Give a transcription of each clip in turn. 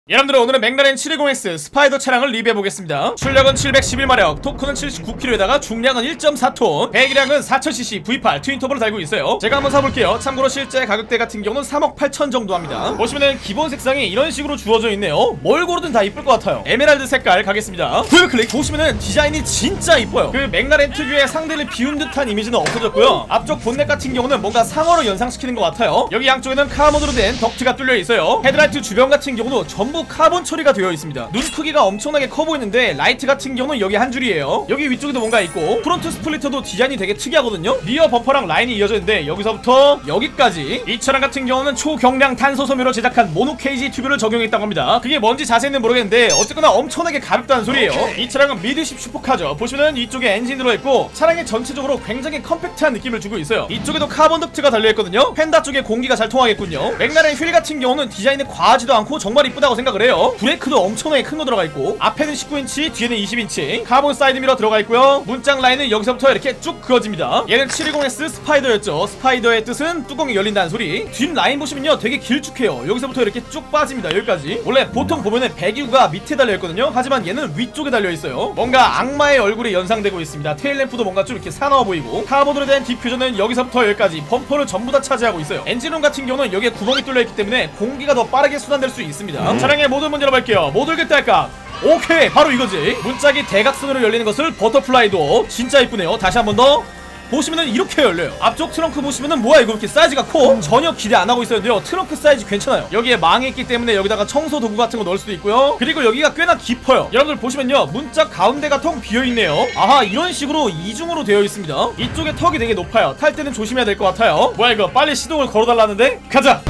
여러분들 오늘은 맥라렌 720S 스파이더 차량을 리뷰해보겠습니다. 출력은 711마력, 토크는 79kg에다가 중량은 1.4톤, 배기량은 4000cc V8 트윈터보를 달고 있어요. 제가 한번 사볼게요. 참고로 실제 가격대 같은 경우는 3억 8천 정도 합니다. 보시면은 기본 색상이 이런 식으로 주어져 있네요. 뭘 고르든 다 이쁠 것 같아요. 에메랄드 색깔 가겠습니다. 풀클릭. 보시면은 디자인이 진짜 이뻐요. 그 맥라렌 특유의 상대를 비운 듯한 이미지는 없어졌고요. 앞쪽 본넷 같은 경우는 뭔가 상어로 연상시키는 것 같아요. 여기 양쪽에는 카모드로 된 덕트가 뚫려 있어요. 헤드라이트 주변 같은 경우도 전부 카본 처리가 되어 있습니다. 눈 크기가 엄청나게 커 보이는데 라이트 같은 경우는 여기 한 줄이에요. 여기 위쪽에도 뭔가 있고 프론트 스플리터도 디자인이 되게 특이하거든요. 리어 범퍼랑 라인이 이어져 있는데 여기서부터 여기까지. 이 차량 같은 경우는 초경량 탄소 섬유로 제작한 모노 케이지 튜브를 적용했다고 합니다. 그게 뭔지 자세히는 모르겠는데 어쨌거나 엄청나게 가볍다는 소리예요. 이 차량은 미드십 슈퍼카죠. 보시면은 이쪽에 엔진 들어있고 차량이 전체적으로 굉장히 컴팩트한 느낌을 주고 있어요. 이쪽에도 카본 덕트가 달려있거든요. 펜다 쪽에 공기가 잘 통하겠군요. 맥라렌 휠 같은 경우는 디자인이 과하지도 않고 정말 이쁘다고 생각을 해요. 브레이크도 엄청나게 큰 거 들어가 있고 앞에는 19인치 뒤에는 20인치 카본 사이드미러 들어가 있고요. 문짝 라인은 여기서부터 이렇게 쭉 그어집니다. 얘는 720S 스파이더였죠. 스파이더의 뜻은 뚜껑이 열린다는 소리. 뒷 라인 보시면요 되게 길쭉해요. 여기서부터 이렇게 쭉 빠집니다. 여기까지. 원래 보통 보면은 배기구가 밑에 달려있거든요. 하지만 얘는 위쪽에 달려있어요. 뭔가 악마의 얼굴이 연상되고 있습니다. 테일램프도 뭔가 좀 이렇게 사나워 보이고 카본으로 된 디퓨저는 여기서부터 여기까지 범퍼를 전부 다 차지하고 있어요. 엔진룸 같은 경우는 여기에 구멍이 뚫려있기 때문에 공기가 더 빠르게 순환될 수 있습니다. 차량의 모든 문 열어볼게요. 모듈 결대할까? 오케이, 바로 이거지. 문짝이 대각선으로 열리는 것을 버터플라이 도어. 진짜 이쁘네요. 다시 한 번 더. 보시면은 이렇게 열려요. 앞쪽 트렁크 보시면은 뭐야 이거 이렇게 사이즈가 커? 전혀 기대 안 하고 있었는데요. 트렁크 사이즈 괜찮아요. 여기에 망이 있기 때문에 여기다가 청소 도구 같은 거 넣을 수도 있고요. 그리고 여기가 꽤나 깊어요. 여러분들 보시면요 문짝 가운데가 통 비어있네요. 아하, 이런 식으로 이중으로 되어 있습니다. 이쪽에 턱이 되게 높아요. 탈 때는 조심해야 될 것 같아요. 뭐야 이거 빨리 시동을 걸어달라는데? 가자.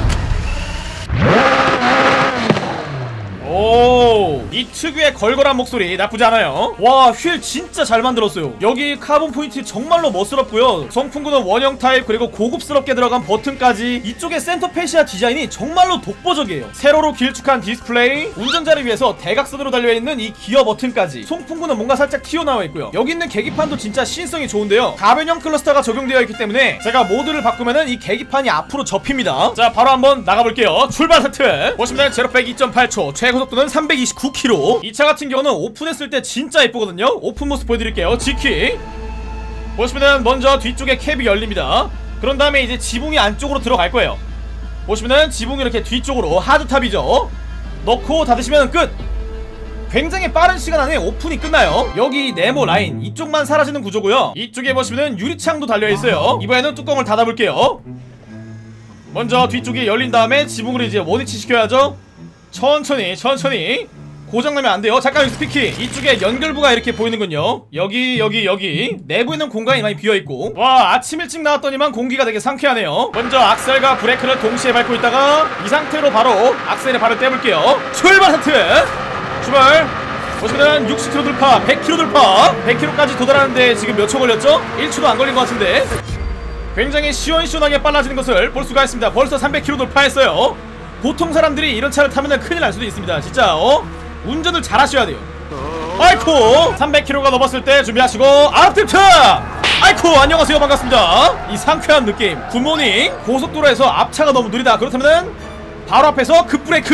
오, 이 특유의 걸걸한 목소리 나쁘지 않아요. 와, 휠 진짜 잘 만들었어요. 여기 카본 포인트 정말로 멋스럽고요. 성풍구는 원형 타입, 그리고 고급스럽게 들어간 버튼까지. 이쪽에 센터 페시아 디자인이 정말로 독보적이에요. 세로로 길쭉한 디스플레이, 운전자를 위해서 대각선으로 달려있는 이 기어 버튼까지. 송풍구는 뭔가 살짝 튀어나와 있고요. 여기 있는 계기판도 진짜 시인성이 좋은데요. 가변형 클러스터가 적용되어 있기 때문에 제가 모드를 바꾸면은 이 계기판이 앞으로 접힙니다. 자, 바로 한번 나가볼게요. 출발 하트. 보시면 제로백 2.8초, 최고 속도는 329km. 이 차 같은 경우는 오픈했을 때 진짜 예쁘거든요. 오픈 모습 보여드릴게요. G키 보시면은 먼저 뒤쪽에 캡이 열립니다. 그런 다음에 이제 지붕이 안쪽으로 들어갈 거예요. 보시면은 지붕이 이렇게 뒤쪽으로 하드탑이죠. 넣고 닫으시면 끝. 굉장히 빠른 시간 안에 오픈이 끝나요. 여기 네모 라인 이쪽만 사라지는 구조고요. 이쪽에 보시면은 유리창도 달려있어요. 이번에는 뚜껑을 닫아볼게요. 먼저 뒤쪽이 열린 다음에 지붕으로 이제 원위치 시켜야죠. 천천히 고장나면 안 돼요. 잠깐 여기 스피키 이쪽에 연결부가 이렇게 보이는군요. 여기 내부에는 공간이 많이 비어있고. 와, 아침 일찍 나왔더니만 공기가 되게 상쾌하네요. 먼저 악셀과 브레이크를 동시에 밟고 있다가 이 상태로 바로 악셀에 발을 떼볼게요. 출발 하트. 출발. 보시면 60km 돌파, 100km 돌파. 100km까지 도달하는데 지금 몇 초 걸렸죠? 1초도 안 걸린 것 같은데 굉장히 시원시원하게 빨라지는 것을 볼 수가 있습니다. 벌써 300km 돌파했어요. 보통 사람들이 이런 차를 타면 큰일 날 수도 있습니다. 진짜 운전을 잘 하셔야 돼요. 아이쿠, 300km가 넘었을 때 준비하시고 앞드리프트. 아이쿠, 안녕하세요, 반갑습니다. 이 상쾌한 느낌. 굿모닝. 고속도로에서 앞차가 너무 느리다 그렇다면은 바로 앞에서 급브레이크.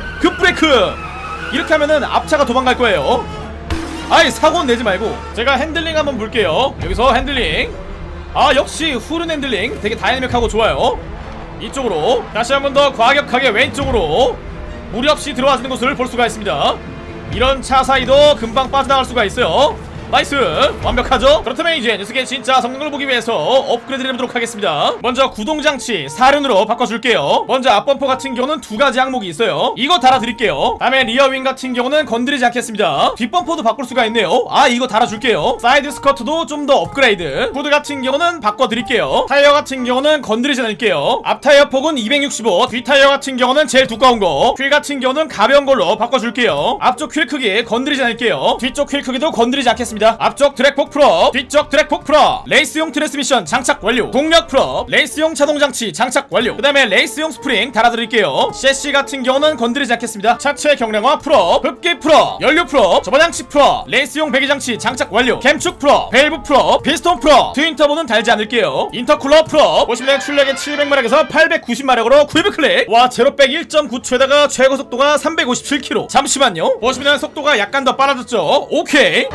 이렇게 하면은 앞차가 도망갈 거예요. 아이, 사고는 내지 말고. 제가 핸들링 한번 볼게요. 여기서 핸들링. 아, 역시 후륜 핸들링 되게 다이내믹하고 좋아요. 이쪽으로 다시 한 번 더 과격하게 왼쪽으로 무리 없이 들어와주는 것을 볼 수가 있습니다. 이런 차 사이도 금방 빠져나갈 수가 있어요. 나이스, 완벽하죠? 그렇다면 이제 녀석의 진짜 성능을 보기 위해서 업그레이드를 해보도록 하겠습니다. 먼저 구동장치 4륜으로 바꿔줄게요. 먼저 앞범퍼 같은 경우는 두 가지 항목이 있어요. 이거 달아드릴게요. 다음에 리어윙 같은 경우는 건드리지 않겠습니다. 뒷범퍼도 바꿀 수가 있네요. 아, 이거 달아줄게요. 사이드 스커트도 좀 더 업그레이드. 후드 같은 경우는 바꿔드릴게요. 타이어 같은 경우는 건드리지 않을게요. 앞타이어 폭은 265, 뒷타이어 같은 경우는 제일 두꺼운 거, 휠 같은 경우는 가벼운 걸로 바꿔줄게요. 앞쪽 휠 크기 건드리지 않을게요. 뒤쪽 휠 크기도 건드리지 않겠습니다. 준비했습니다. 앞쪽 드랙폭 풀업, 뒤쪽 드랙폭 풀업, 레이스용 트랜스미션 장착 완료, 동력 풀업, 레이스용 자동장치 장착 완료. 그 다음에 레이스용 스프링 달아드릴게요. 셰시 같은 경우는 건드리지 않겠습니다. 차체 경량화 풀업, 흡기 풀업, 연료 풀업, 저반장치 풀업, 레이스용 배기장치 장착 완료, 캠축 풀업, 밸브 풀업, 피스톤 풀업, 트윈터보는 달지 않을게요. 인터쿨러 풀업. 보시면 출력이 700마력에서 890마력으로 구입 클릭. 와, 제로백 1.9초에다가 최고 속도가 357km. 잠시만요. 보시면 속도가 약간 더 빨라졌죠. 오케이.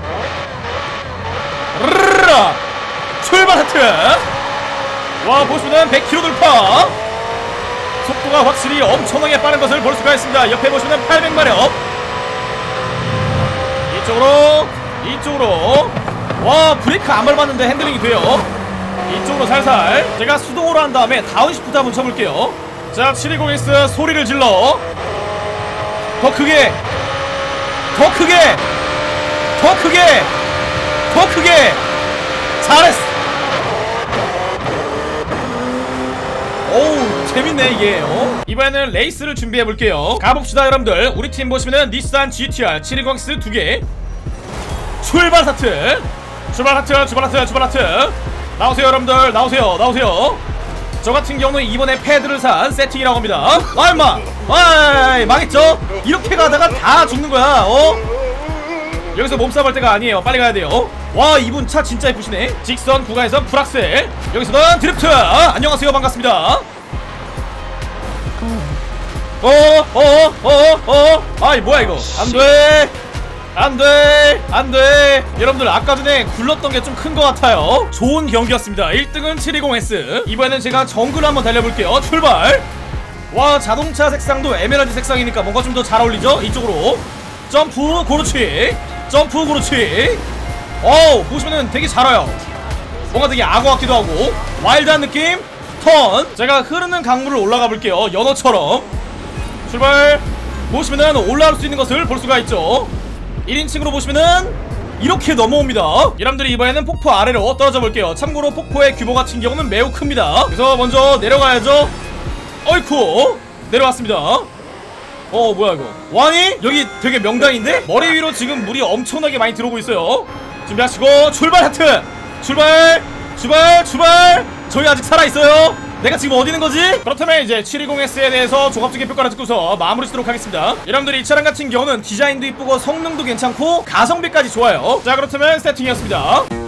출발 하트. 와, 보시면 100km 돌파. 속도가 확실히 엄청나게 빠른 것을 볼 수가 있습니다. 옆에 보시면 800마력. 이쪽으로. 와, 브레이크 안 밟았는데 핸들링이 돼요. 이쪽으로 살살. 제가 수동으로 한 다음에 다운시프트 한번 쳐볼게요. 자, 720S 소리를 질러. 더 크게. 잘했어. 오우, 재밌네 이게. 이번에는 레이스를 준비해볼게요. 가봅시다 여러분들. 우리 팀 보시면은 닛산 GTR 720S 2개. 출발 하트. 나오세요 여러분들. 나오세요. 저 같은 경우는 이번에 패드를 산 세팅이라고 합니다. 아, 임마. 아이, 망했죠? 이렇게 가다가 다 죽는거야. 여기서 몸싸움 할 때가 아니에요. 빨리 가야돼요. 와, 이분 차 진짜 예쁘시네. 직선 구간에서 풀악셀, 여기서는 드리프트. 안녕하세요, 반갑습니다. 아이, 뭐야 이거. 안돼. 여러분들, 아까 전에 굴렀던 게 좀 큰 것 같아요. 좋은 경기였습니다. 1등은 720S. 이번에는 제가 정글 한번 달려볼게요. 출발. 와, 자동차 색상도 에메랄드 색상이니까 뭔가 좀 더 잘 어울리죠? 이쪽으로 점프, 그렇지. 보시면은 되게 잘 와요. 뭔가 되게 악어 같기도 하고 와일드한 느낌. 턴. 제가 흐르는 강물을 올라가 볼게요. 연어처럼. 출발. 보시면은 올라올 수 있는 것을 볼 수가 있죠. 1인칭으로 보시면은 이렇게 넘어옵니다. 여러분들이 이번에는 폭포 아래로 떨어져 볼게요. 참고로 폭포의 규모 같은 경우는 매우 큽니다. 그래서 먼저 내려가야죠. 어이쿠, 내려왔습니다. 뭐야 이거. 와니? 여기 되게 명당인데? 머리 위로 지금 물이 엄청나게 많이 들어오고 있어요. 준비하시고 출발 하트. 출발. 저희 아직 살아있어요. 내가 지금 어디 있는 거지? 그렇다면 이제 720S에 대해서 종합적인 평가를 듣고서 마무리 짓도록 하겠습니다. 여러분들이 이 차량 같은 경우는 디자인도 이쁘고 성능도 괜찮고 가성비까지 좋아요. 자, 그렇다면 세팅이었습니다.